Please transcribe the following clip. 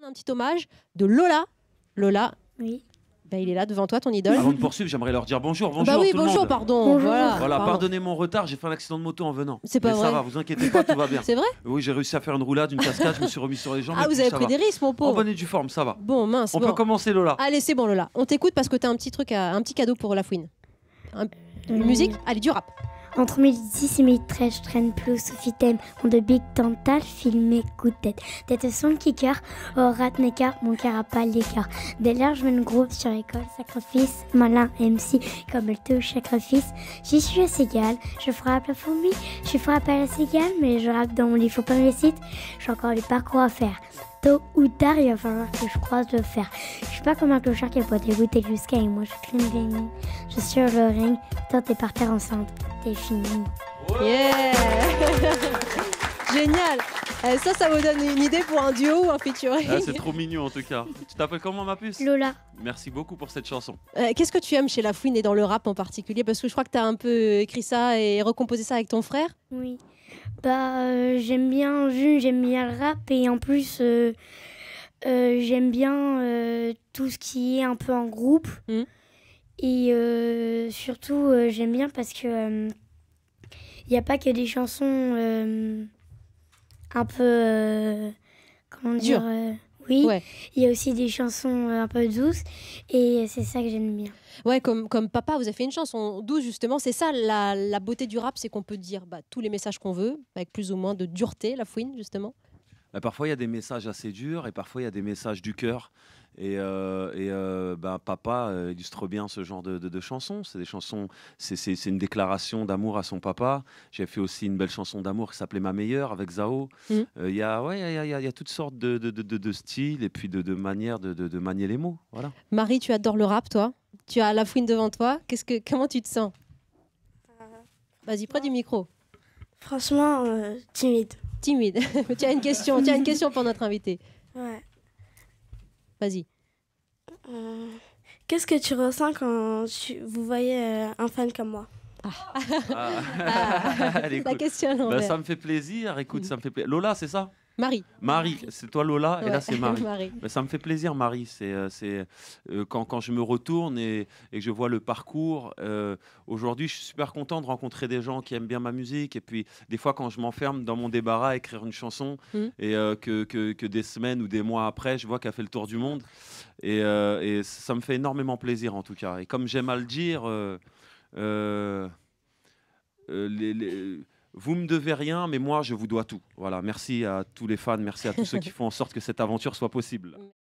un petit hommage de Lola. Lola, Oui. ben, il est là devant toi, ton idole. Avant de poursuivre, j'aimerais leur dire bonjour. Bonjour Bah oui, tout le bonjour, monde. pardon. Bonjour. Voilà, Voilà, pardon. pardonnez mon retard, j'ai fait un accident de moto en venant. C'est pas Mais vrai. ça va, vous inquiétez pas, tout va bien. C'est vrai? Oui, j'ai réussi à faire une roulade, une cascade, je me suis remis sur les jambes. Ah, et vous puis avez ça pris va. des risques, mon En pauvre. bonne et due forme, ça va. Bon, mince. On bon. peut commencer, Lola. Allez, c'est bon, Lola. On t'écoute parce que t'as un petit truc, un petit cadeau pour la fouine. Une musique? Allez, du rap. Entre 2010 et 2013, je traîne plus Sofitem, mon de Big Tantal, filmé coup de tête. Tête son kicker, au rat necker, mon cœur a pas l'écart. Dès l'heure, je mets une groupe sur école, sacrifice, malin MC, comme elle touche sacrifice. J'y suis assez égal, je frappe la fourmi, je frappe à la cigale, mais je rappe dans mon lit, faut pas me les citer, j'ai encore du parcours à faire. Tôt ou tard, il va falloir que je croise le fer. Je suis pas comme un clochard qui a pas dégoûté jusqu'à et moi je clean gaming. Je suis sur le ring, toi t'es par terre enceinte, t'es fini. Yeah. Génial. Ça vous donne une idée pour un duo ou un featuring? Ah, c'est trop mignon en tout cas. Tu t'appelles comment, ma puce? Lola. Merci beaucoup pour cette chanson. Qu'est-ce que tu aimes chez La Fouine et dans le rap en particulier? Parce que je crois que tu as un peu écrit ça et recomposé ça avec ton frère. Oui. J'aime bien June, j'aime bien le rap et en plus j'aime bien tout ce qui est un peu en groupe. Mm. Et surtout j'aime bien parce que il n'y a pas que des chansons un peu comment dire oui, Ouais. il y a aussi des chansons un peu douces et c'est ça que j'aime bien. Ouais, comme Papa, vous avez fait une chanson douce justement. C'est ça la beauté du rap, c'est qu'on peut dire tous les messages qu'on veut, avec plus ou moins de dureté, La Fouine justement. Parfois, il y a des messages assez durs et parfois, il y a des messages du cœur. Papa illustre bien ce genre de chansons. C'est des chansons, c'est une déclaration d'amour à son papa. J'ai fait aussi une belle chanson d'amour qui s'appelait Ma meilleure avec Zao. Mhm. Il y a toutes sortes de styles et puis de manières de manier les mots. Voilà. Marie, tu adores le rap, toi. Tu as La Fouine devant toi. Comment tu te sens? Vas-y, près du micro. Franchement, timide. Timide. Tu as une question pour notre invité. Ouais. Vas-y. Qu'est-ce que tu ressens quand vous voyez un fan comme moi? Elle est La cool. question à Ben, l'envers. ça me fait plaisir. Écoute, ça me fait plaisir. Lola, c'est ça? Marie. Marie, c'est toi Lola et Ouais. là c'est Marie. Marie. Ben, ça me fait plaisir, Marie. Quand je me retourne et que je vois le parcours. Aujourd'hui, je suis super content de rencontrer des gens qui aiment bien ma musique. Et puis, des fois, quand je m'enferme dans mon débarras à écrire une chanson et que des semaines ou des mois après, je vois qu'elle fait le tour du monde. Et ça me fait énormément plaisir, en tout cas. Et comme j'aime à le dire, vous me devez rien, mais moi, je vous dois tout. Voilà, merci à tous les fans, merci à tous ceux qui font en sorte que cette aventure soit possible.